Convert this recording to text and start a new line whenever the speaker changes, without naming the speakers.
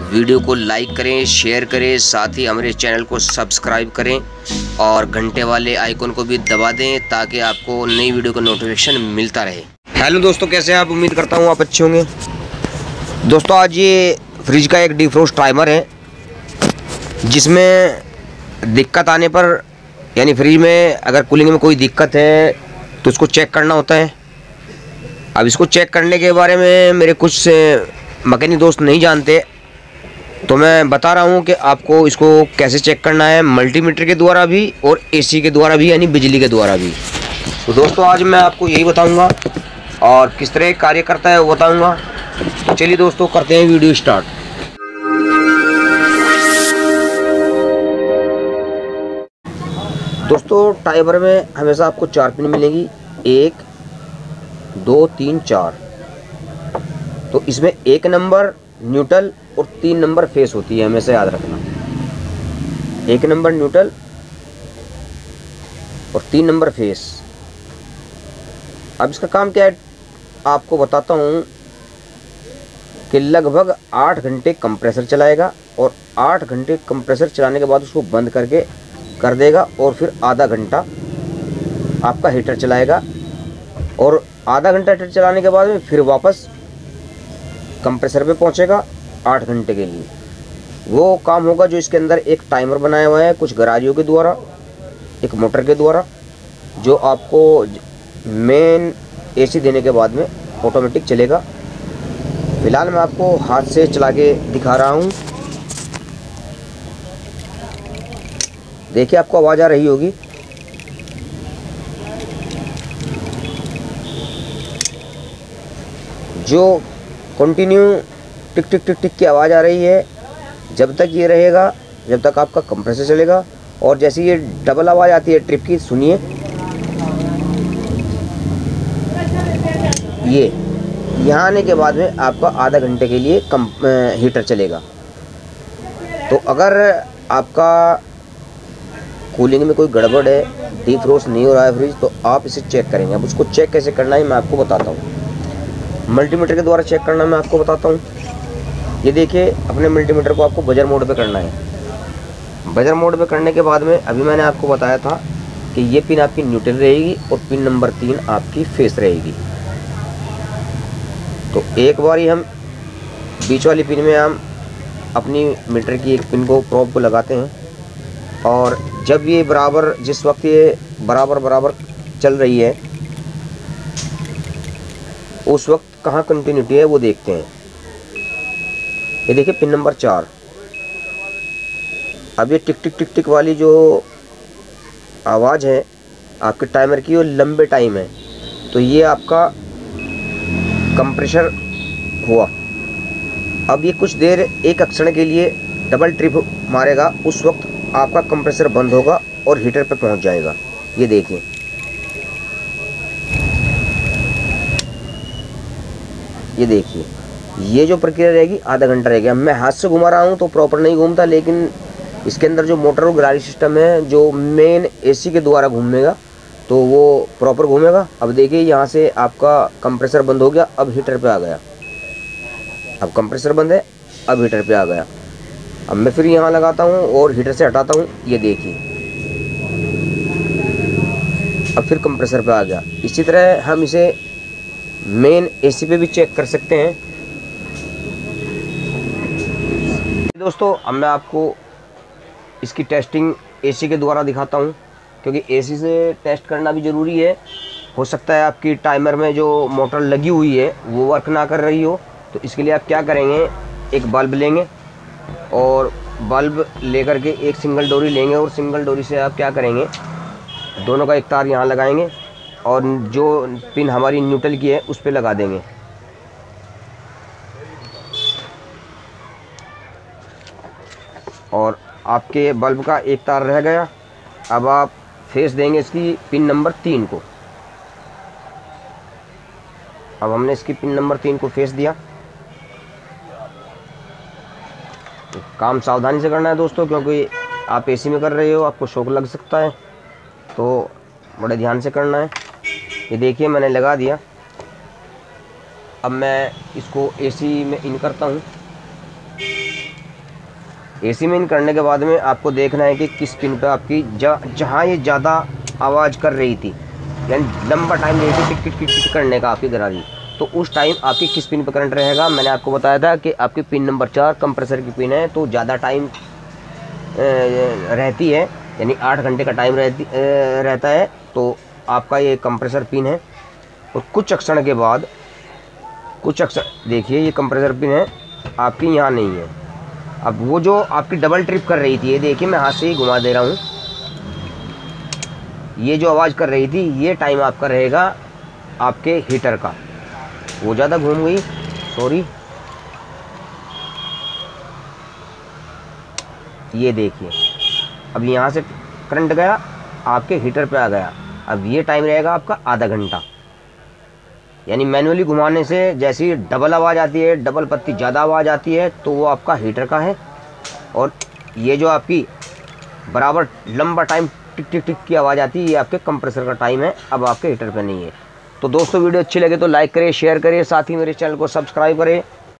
Video को like करें, share करें, साथ ही हमारे चैनल को सब्सक्राइब करें और घंटे वाले आइकन को भी दबा दें ताकि आपको नई वीडियो का नोटिफिकेशन मिलता रहे। हेलो दोस्तों, कैसे हैं आप? उम्मीद करता हूँ आप अच्छे होंगे। दोस्तों, आज ये फ्रिज का एक डिफ्रोस्ट टाइमर है जिसमें दिक्कत आने पर, यानी फ्रिज में अगर कूलिंग में कोई दिक्कत है तो उसको चेक करना होता है। अब इसको चेक करने के बारे में मेरे कुछ मैकेनिक दोस्त नहीं जानते, तो मैं बता रहा हूँ कि आपको इसको कैसे चेक करना है, मल्टीमीटर के द्वारा भी और एसी के द्वारा भी, यानी बिजली के द्वारा भी। तो दोस्तों, आज मैं आपको यही बताऊँगा और किस तरह कार्य करता है वो बताऊँगा। तो चलिए दोस्तों, करते हैं वीडियो स्टार्ट। दोस्तों, टाइमर में हमेशा आपको 4 पिन मिलेंगी, 1 2 3 4। तो इसमें 1 नंबर न्यूट्रल और 3 नंबर फेस होती है, हमेशा याद रखना। 1 नंबर न्यूट्रल और 3 नंबर फेस। अब इसका काम क्या है आपको बताता हूँ कि लगभग 8 घंटे कंप्रेसर चलाएगा और 8 घंटे कंप्रेसर चलाने के बाद उसको बंद करके कर देगा और फिर आधा घंटा आपका हीटर चलाएगा और आधा घंटा हीटर चलाने के बाद में फिर वापस कंप्रेसर पे पहुंचेगा 8 घंटे के लिए। वो काम होगा जो इसके अंदर एक टाइमर बनाया हुआ है कुछ गराजियों के द्वारा, एक मोटर के द्वारा, जो आपको मेन एसी देने के बाद में ऑटोमेटिक चलेगा। फिलहाल मैं आपको हाथ से चला के दिखा रहा हूँ। देखिए, आपको आवाज़ आ रही होगी। जो कंटिन्यू टिक टिक टिक टिक की आवाज़ आ रही है, जब तक ये रहेगा, जब तक आपका कंप्रेसर चलेगा। और जैसे ये डबल आवाज़ आती है ट्रिप की, सुनिए, ये यहाँ आने के बाद में आपका आधा घंटे के लिए हीटर चलेगा। तो अगर आपका कूलिंग में कोई गड़बड़ है, डिफ्रोस्ट नहीं हो रहा है फ्रिज, तो आप इसे चेक करेंगे। अब उसको चेक कैसे करना है मैं आपको बताता हूँ। मल्टीमीटर के द्वारा चेक करना मैं आपको बताता हूँ। ये देखिए, अपने मल्टीमीटर को आपको बजर मोड पे करना है। बजर मोड पे करने के बाद में अभी मैंने आपको बताया था कि ये पिन आपकी न्यूट्रल रहेगी और पिन नंबर 3 आपकी फेस रहेगी। तो एक बार ही हम बीच वाली पिन में हम अपनी मीटर की एक पिन को प्रोब को लगाते हैं और जब ये बराबर, जिस वक्त ये बराबर चल रही है, उस वक्त कहाँ कंटिन्यूटी है वो देखते हैं। ये देखिए, पिन नंबर 4। अब ये टिक टिक टिक टिक वाली जो आवाज़ है आपके टाइमर की, वो लंबे टाइम है, तो ये आपका कंप्रेसर हुआ। अब ये कुछ देर एक क्षण के लिए डबल ट्रिप मारेगा, उस वक्त आपका कंप्रेसर बंद होगा और हीटर पे पहुंच जाएगा। ये देखिए, ये देखिए, ये जो प्रक्रिया रहेगी आधा घंटा रहेगा। मैं हाथ से घुमा रहा हूँ तो प्रॉपर नहीं घूमता, लेकिन इसके अंदर जो मोटर और गरारी सिस्टम है जो मेन एसी के द्वारा घूमेगा तो वो प्रॉपर घूमेगा। अब देखिए, यहाँ से आपका कंप्रेसर बंद हो गया, अब हीटर पे आ गया। अब कंप्रेसर बंद है, अब हीटर पे आ गया। अब मैं फिर यहाँ लगाता हूँ और हीटर से हटाता हूँ। ये देखिए, अब फिर कंप्रेसर पे आ गया। इसी तरह हम इसे मेन एसी पे भी चेक कर सकते हैं। दोस्तों, अब मैं आपको इसकी टेस्टिंग एसी के द्वारा दिखाता हूँ, क्योंकि एसी से टेस्ट करना भी ज़रूरी है। हो सकता है आपकी टाइमर में जो मोटर लगी हुई है वो वर्क ना कर रही हो, तो इसके लिए आप क्या करेंगे, एक बल्ब लेंगे और बल्ब लेकर के एक सिंगल डोरी लेंगे और सिंगल डोरी से आप क्या करेंगे, दोनों का एक तार यहाँ लगाएंगे और जो पिन हमारी न्यूट्रल की है उस पर लगा देंगे। और आपके बल्ब का एक तार रह गया। अब आप फेस देंगे इसकी पिन नंबर 3 को। अब हमने इसकी पिन नंबर 3 को फेस दिया। तो काम सावधानी से करना है दोस्तों, क्योंकि आप एसी में कर रहे हो, आपको शॉक लग सकता है, तो बड़े ध्यान से करना है। ये देखिए, मैंने लगा दिया। अब मैं इसको एसी में इन करता हूँ। एसी में इन करने के बाद में आपको देखना है कि किस पिन पे आपकी जहाँ ये ज़्यादा आवाज़ कर रही थी, यानी लंबा टाइम रही थी टिक टिक टिक टिक करने का आपकी गरारी, तो उस टाइम आपकी किस पिन पर करंट रहेगा। मैंने आपको बताया था कि आपकी पिन नंबर 4 कंप्रेसर की पिन है, तो ज़्यादा टाइम रहती है, यानी 8 घंटे का टाइम रहता है। तो आपका ये कंप्रेसर पिन है। और कुछ क्षण के बाद, कुछ क्षण देखिए, ये कंप्रेसर पिन है आपकी यहाँ नहीं है। अब वो जो आपकी डबल ट्रिप कर रही थी, ये देखिए मैं हाथ से ही घुमा दे रहा हूँ, ये जो आवाज़ कर रही थी, ये टाइम आपका रहेगा आपके हीटर का। वो ज़्यादा घूम गई, सॉरी। ये देखिए, अब यहाँ से करंट गया, आपके हीटर पे आ गया। अब ये टाइम रहेगा आपका आधा घंटा, यानी मैनुअली घुमाने से जैसी डबल आवाज़ आती है, डबल पत्ती ज़्यादा आवाज़ आती है, तो वो आपका हीटर का है। और ये जो आपकी बराबर लंबा टाइम टिक टिक टिक की आवाज़ आती है, ये आपके कंप्रेसर का टाइम है, अब आपके हीटर पे नहीं है। तो दोस्तों वीडियो अच्छी लगे तो लाइक करिए, शेयर करिए, साथ ही मेरे चैनल को सब्सक्राइब करें।